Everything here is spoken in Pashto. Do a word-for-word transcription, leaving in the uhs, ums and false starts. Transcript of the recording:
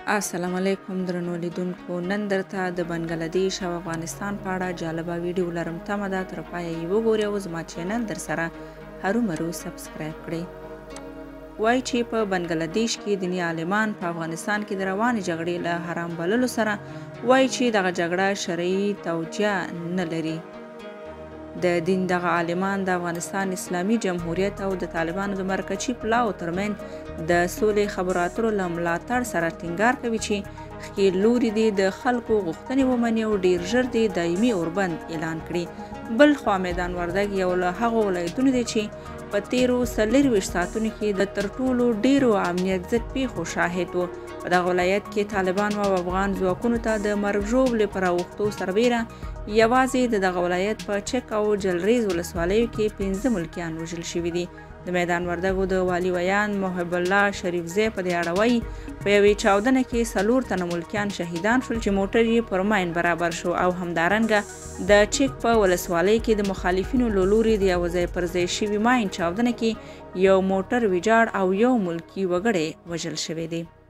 السلام علیکم درنو لیدونکو، نن درته د بنګلدیش او افغانستان په اړه جالبه ویډیو لرم. تمه ده تر پایه یې وګورئ او زما چینل در سره هرومرو سبسکرایب کړئ. وایي چې په بنګلدیش کې دیني عالمان په افغانستان کې د روانې جګړې له حرام بللو سره وایي چې دغه جګړه شرعي توجیه نه لري. د دین دغه عالمان د افغانستان اسلامي جمهوریت او د طالبانو د مرکزي پلاو ترمنځ د سولې خبرو اترو له ملاتړ سره ټینګار کوي چې ښکېل لوري دې د خلکو غوښتنې ومني او ډیر ژر دې دایمي اوربند اعلان کړي. بل خوا میدان وردګ یو له هغو ولایتونو دی چې په تیرو څلرویشت ساعتونو کې د تر ټولو ډیرو امنیت ضد پیښو شاهد و. په دغه ولایت کې طالبانو او افغان ځواکونو ته د مرګ ژوبلې پر اوښتو سربیره یوازې د دغه ولایت په چک او جلریز ولسوالیو کې پنځه ملکیان وژل شوي دي. د میدان وردګو د والي ویان محب الله شریفزی په دې اړه وایي په یوې چاودنه کې څلور تنه ملکیان شهیدان شول چې موټر یې پر ماین برابر شو او همدارنګه د چک په ولسوالۍ کې د مخالفینو له لوري د یوه ځای پر ځای شوي ماین چاودنه کې یو موټر ویجاړ او یو ملکي وګړی وژل شوی دی.